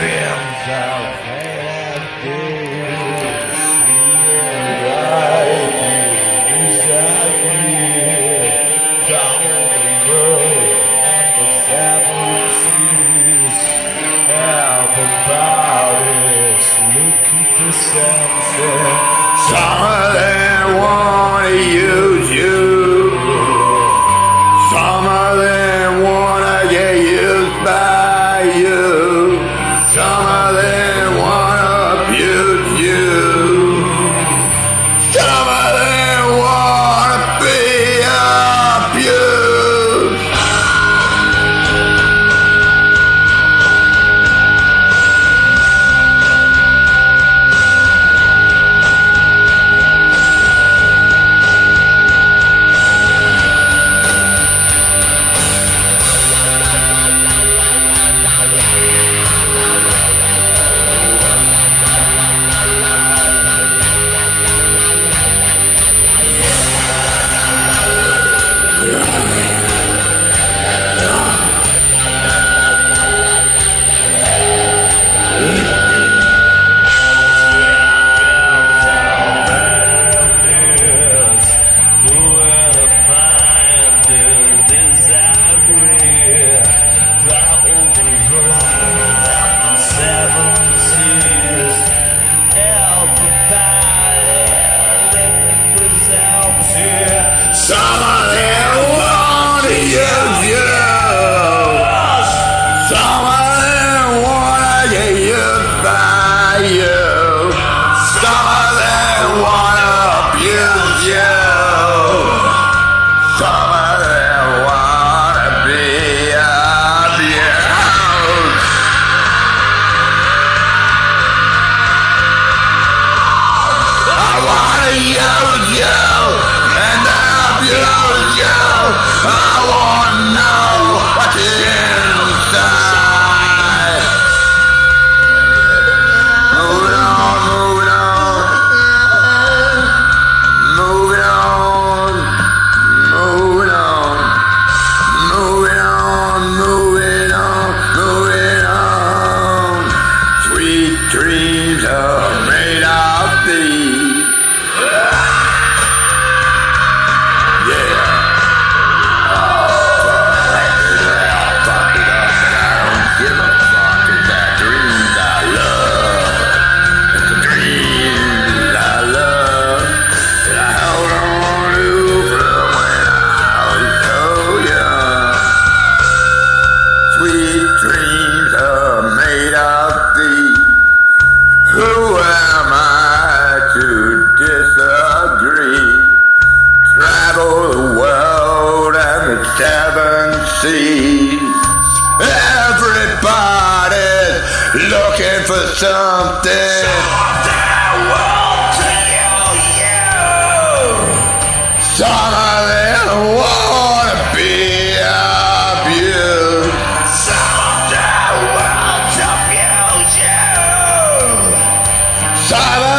dreams of faded days. Travel the world and the seven seas. Everybody's looking for something. Some of them wanna use you. Some of them wanna get used by you. Some of them wanna abuse you. Some of them wanna be abused. Some of them wanna use you. Some of them wanna get used by you. Some of them wanna abuse you. Some of them wanna be abused. I wanna use you and abuse you. I wanna know what's inside. Moving on, moving on, moving on, moving on, moving on, moving on, moving on. Sweet dreams are made of these. Dreams are made of these. Who am I to disagree? Travel the world and the seven seas. Everybody's looking for something. Some of them wanna be abused. Some